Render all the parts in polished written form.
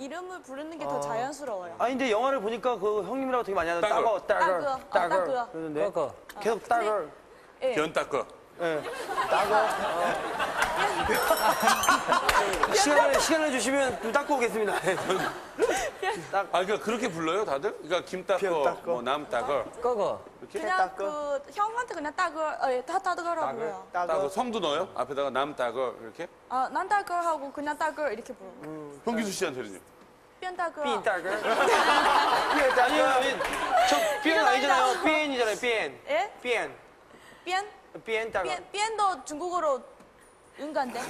이름을 부르는 게 더 자연스러워요. 아니 근데 영화를 보니까 그 형님이라고 되게 많이 하는데 따거 따거. 그러는데 따거. 계속 따거 변 닦어. 예. 따거 시간을 주시면 좀 닦고 오겠습니다. 아, 그러니까 그렇게 불러요, 다들? 그러니까 김 닦어, 닦어. 뭐 남 닦어. 꺼거. 이렇게? 그냥 그 형한테 그냥 따거, 다 따거라고 불러요. 따거. 성도 넣어요? 앞에다가 남 닦어, 이렇게? 난 따거 하고 그냥 따거 이렇게 불러. 현기수 씨한테는요? 변 따거. 삐 따거 아니요 저 삐엔 아니잖아요. 삐엔이잖아요. 삐엔 예? 삐엔 변? 삐엔 따거 변도 중국어로 응간데.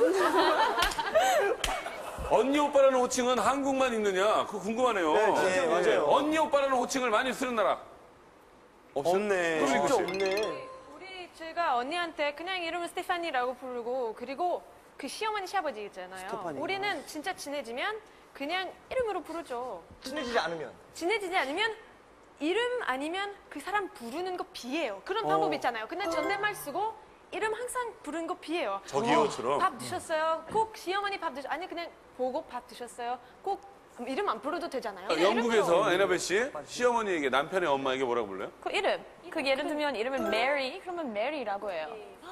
언니 오빠라는 호칭은 한국만 있느냐? 그거 궁금하네요. 네, 맞아요. 언니 오빠라는 호칭을 많이 쓰는 나라. 없어요? 없네. 그럼 진짜 이거 씨. 없네. 제가 언니한테 그냥 이름을 스테파니라고 부르고 그리고 그 시어머니 시아버지 있잖아요. 스테파니. 우리는 진짜 친해지면 그냥 이름으로 부르죠. 친해지지 않으면. 친해지지 않으면 이름 아니면 그 사람 부르는 거 비해요. 그런 방법 있잖아요. 그냥 존댓말 쓰고 이름 항상 부르는 거 비해요. 저기요처럼. 밥 드셨어요? 꼭 시어머니 밥 드셨어요? 아니 그냥 보고 밥 드셨어요? 꼭 이름 안 불러도 되잖아요. 영국에서 애나벨 씨 시어머니에게 남편의 엄마에게 뭐라고 불러요? 그 이름. 그 예를 들면 이름은 메리 그러면 메리라고 해요.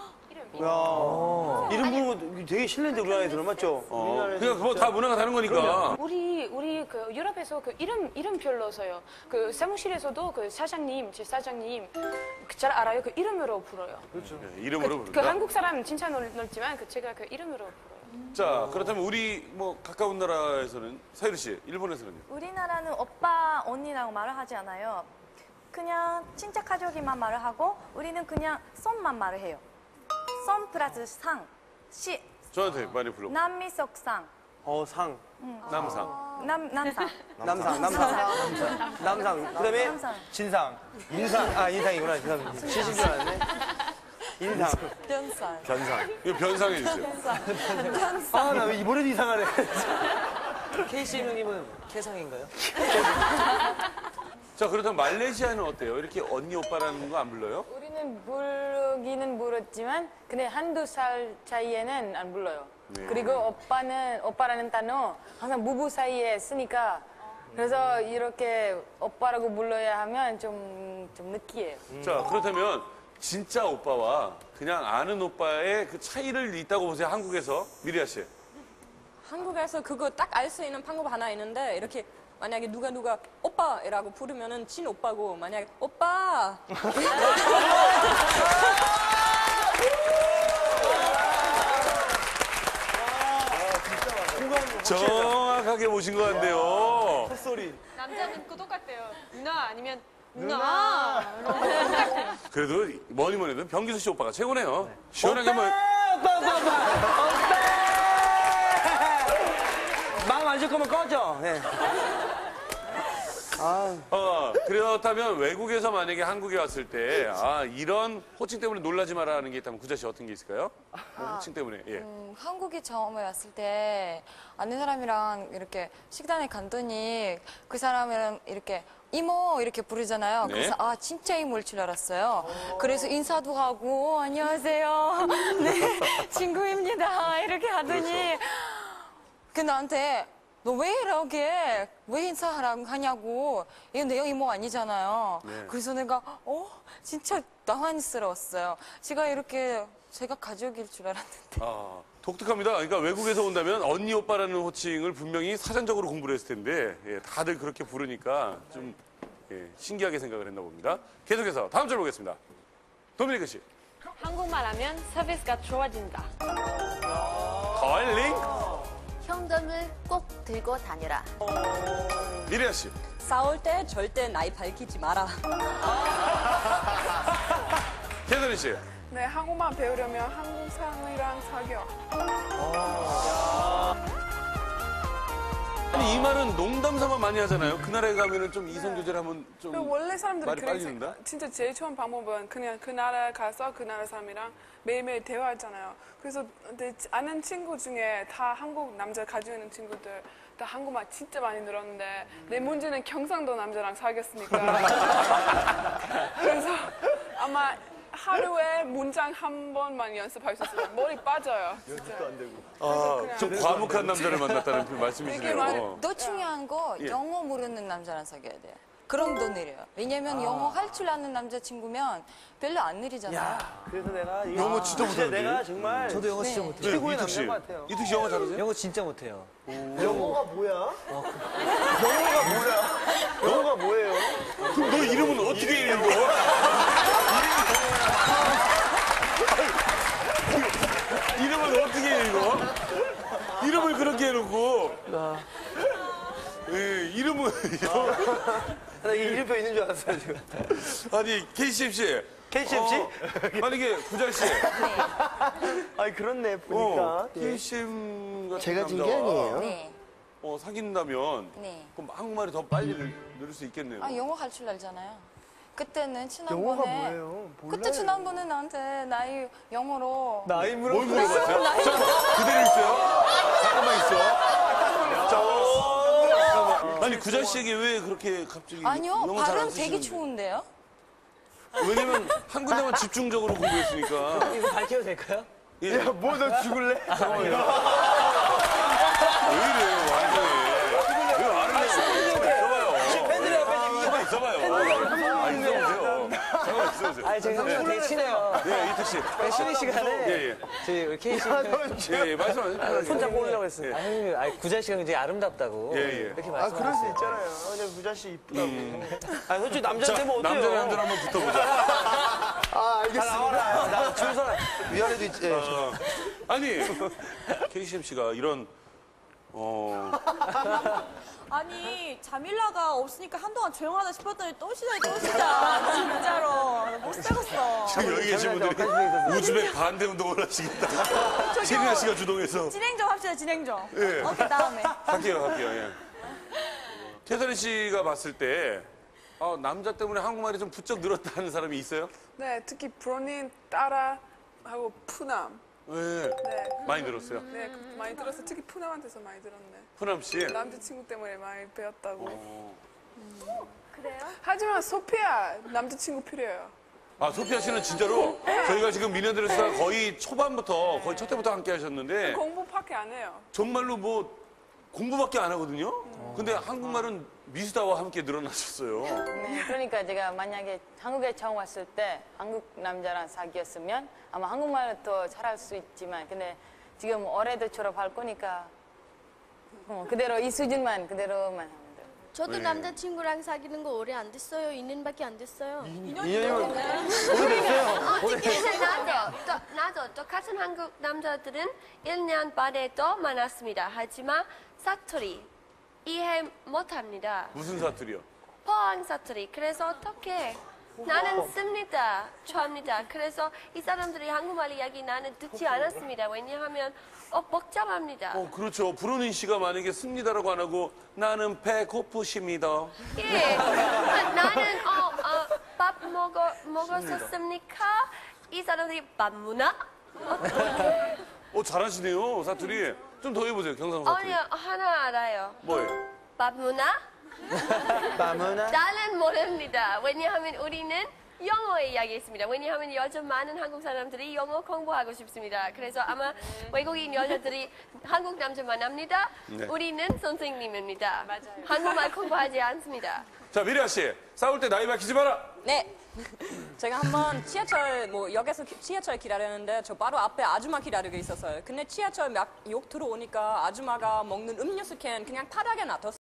야 이름 부르는 거 되게 실례인데 우리나라에서 맞죠? 그러니까 그거 다 문화가 다른 거니까. 우리 그 유럽에서 그 이름별로 써요. 그 사무실에서도 그 사장님, 제 사장님 잘 알아요. 그 이름으로 불어요. 네, 이름으로 그 부른다. 한국 사람 진짜 넓지만 그 제가 그 이름으로 불어요. 자, 그렇다면 우리 뭐 가까운 나라에서는 사유리 씨, 일본에서는요? 우리나라는 오빠, 언니라고 말을 하지 않아요. 그냥 친척 가족이만 말을 하고 우리는 그냥 썸만 말을 해요. 썸 플러스 상, 시, 저한테 많이 불러. 남미석상, 상 남상. 남상 그다음에 남상. 진상 인상이구나 시신 줄 알았네. 인상 변상 이거 변상해 주세요. 나 왜 이번에도 이상하네. 케이씨 형님은 캐상인가요? 자, 그렇다면 말레이시아는 어때요? 이렇게 언니 오빠라는 거 안 불러요? 우리는 부르기는 부르지만 근데 한두 살 차이에는 안 불러요. 네. 그리고 오빠라는 단어 항상 부부 사이에 쓰니까 그래서 이렇게 오빠라고 불러야 하면 좀 느끼해요. 자, 그렇다면 진짜 오빠와 그냥 아는 오빠의 그 차이를 있다고 보세요, 한국에서. 미리아 씨. 한국에서 그거 딱 알 수 있는 방법 하나 있는데 이렇게 만약에 누가 오빠라고 부르면은 진 오빠고 만약에 오빠 정확하게 보신 것 같네요. 헛소리. 남자는 그 똑같대요. 누나 아니면 누나. 그래도 뭐니 해도 변기수 씨 오빠가 최고네요. 시원하게 뭐. 오빠 마음 안 줄 거면 꺼져. 네. 그렇다면 외국에서 만약에 한국에 왔을 때, 이런 호칭 때문에 놀라지 마라는 게 있다면 구자 씨 어떤 게 있을까요? 호칭 때문에, 예. 한국에 처음에 왔을 때 아는 사람이랑 이렇게 식당에 갔더니 그 사람이랑 이렇게 이모 이렇게 부르잖아요. 네. 그래서 진짜 이모일 줄 알았어요. 그래서 인사도 하고 안녕하세요. 네, 친구입니다. 이렇게 하더니 그 나한테 너 왜 인사하라고 하냐고. 이거 내 이모 아니잖아요. 네. 그래서 내가 진짜 당황스러웠어요. 제가 가족일 줄 알았는데. 독특합니다. 그러니까 외국에서 온다면 언니 오빠라는 호칭을 분명히 사전적으로 공부를 했을 텐데, 예, 다들 그렇게 부르니까 좀 신기하게 생각을 했나 봅니다. 계속해서 다음 절 보겠습니다. 도미니크 씨. 한국말 하면 서비스가 좋아진다. 컬링. 현금을 꼭 들고 다녀라. 미리아 씨. 싸울 때 절대 나이 밝히지 마라. 캐서린 씨. 네, 한국말 배우려면 한국 사람이랑 사겨. 아니, 이 말은 농담 삼아 많이 하잖아요. 그 나라에 가면은 좀 이성 교제하면 좀 원래 사람들이 말이 그렇게 빨리는다. 진짜 제일 좋은 방법은 그냥 그 나라에 가서 그 나라 사람이랑 매일매일 대화하잖아요. 그래서 내 아는 친구 중에 다 한국 남자 가지고 있는 친구들 다 한국말 진짜 많이 늘었는데 내 문제는 경상도 남자랑 사귀었으니까 그래서 아마 하루에 문장 한 번만 연습할 수 있어요. 머리 빠져요. 진짜. 좀 과묵한 남자를 만났다는 그 이게 말씀이시네요. 더 중요한 거 예. 영어 모르는 남자랑 사귀어야 돼. 그럼 더 느려요. 왜냐면 영어 할 줄 아는 남자친구면 별로 안 느리잖아요. 그래서 내가 이게 영어 진짜 못하는데? 내가 정말 저도 영어 진짜 못해요. 최고의 이특 씨. 남자인 것 같아요. 이특 씨 영어 잘하세요? 영어 진짜 못해요. 영어가 뭐야? 영어가 뭐예요? 그럼 너 이름은 어떻게 읽어? 이름을 어떻게 읽어? 이름을 그렇게 해놓고. 예, 이름은. 나 이게 이름표 있는 줄 알았어요, 지금. 아니, KCMC. KCMC? 만약에 구자씨. 아니, 그렇네, 보니까. KCM 같은 제가 진 게 남자와 아니에요. 네. 사귄다면. 네. 그럼 한국말이 더 빨리 늘을 수 있겠네요. 아, 영어 할 줄 알잖아요. 그때는 지난번에 영어가 뭐예요? 그때 지난번에 나한테 나이 영어로 나이 뭘 물어봤어요? 잠깐, 그대로 있어요? 잠깐만 있어. 아니, 구자 씨에게 왜 그렇게 갑자기. 아니요, 영어 잘안 발음 되게 쓰시는데? 좋은데요? 왜냐면 한 군데만 집중적으로 공부했으니까. 이거 밝혀도 될까요? 예. 야, 뭐, 너 죽을래? 왜 이래, 완전히. 왜 말을 해? 있어봐요. 가만히 있어봐요. 있어보세요. 잠깐만 있어보세요. 아니, 제가 형이랑 되게 친해요. 예, 이특 씨. 쉬는 시간에 예, 저희 KC 예, 말씀하세요. 손잡고 오려고 했어요. 아, 형님, 아니, 구자 씨가 굉장히 아름답다고. 예, 예. 이렇게 아, 말씀하셨어요. 그럴 수 있잖아요. 근데 부자씨 이쁘다고. 아니, 솔직히 남자한테 뭐 어때요? 남자랑 남자랑 한번 붙어보자. 아, 알겠습니다. 나 줄서라. 위아래도 있지. 예, 아니, KCMC가 이런, 아니 자밀라가 없으니까 한동안 조용하다 싶었더니 또 시작 진짜로 못 살겠어. 지금 여기 계신 분들이 우즈벡 반대 운동을 하시겠다. 세리나 씨가 주동해서. 진행 좀 합시다 진행 좀. 예. 오케이 다음에. 할게요. 예. 태선이 씨가 봤을 때, 남자 때문에 한국말이 좀 부쩍 늘었다는 사람이 있어요? 네, 특히 브로닌, 따라 하고 푸남. 네. 네. 많이 늘었어요. 네, 많이 들었어요. 특히 푸남한테서 많이 들었네. 푸남 씨. 남자친구 때문에 많이 배웠다고. 그래요? 하지만 소피아 남자친구 필요해요. 아, 소피아 씨는 진짜로 저희가 지금 미녀들에서 거의 초반부터, 거의 첫 때부터 함께 하셨는데, 공부밖에 안 해요. 정말로 뭐 공부밖에 안 하거든요? 근데 한국말은 미수다와 함께 늘어나셨어요. 네, 그러니까 제가 만약에 한국에 처음 왔을 때 한국 남자랑 사귀었으면 아마 한국말을 더 잘할 수 있지만 근데 지금 올해도 졸업할 거니까 그대로 이 수준만 그대로만 하면 돼요. 저도 남자친구랑 사귀는 거 오래 안 됐어요. 2년밖에 안 됐어요. 2년이면 오래됐어요. 나도 똑같은 한국 남자들은 1년 반에 더 많았습니다. 하지만 사투리 이해 못합니다. 무슨 사투리요? 포항 사투리. 그래서 어떻게 나는 씁니다. 좋아합니다. 그래서 이 사람들이 한국말 이야기 나는 듣지 않았습니다. 왜냐하면 복잡합니다. 그렇죠. 브로닌 씨가 만약에 씁니다라고 안 하고 나는 배고프십니다. 예. 나는 밥 먹었습니까? 이 사람들이 밥 문화? 잘하시네요, 사투리. 좀 더 해보세요, 경상 사투리. 아니요, 하나 알아요. 뭐예요? 밥 문화? 마무나? 나는 모릅니다. 왜냐하면 우리는 영어에 이야기했습니다. 왜냐하면 요즘 많은 한국 사람들이 영어 공부하고 싶습니다. 그래서 아마 외국인 여자들이 한국 남자 만납니다. 네. 우리는 선생님입니다. 한국말 공부하지 않습니다. 자, 미리아 씨. 싸울 때 나이 밝히지 마라. 네. 제가 한번 지하철 역에서 지하철 기다렸는데 저 바로 앞에 아줌마 기다리고 있었어요. 근데 지하철 막 욕 들어오니까 아줌마가 먹는 음료수 캔 그냥 바닥에 놔뒀어요.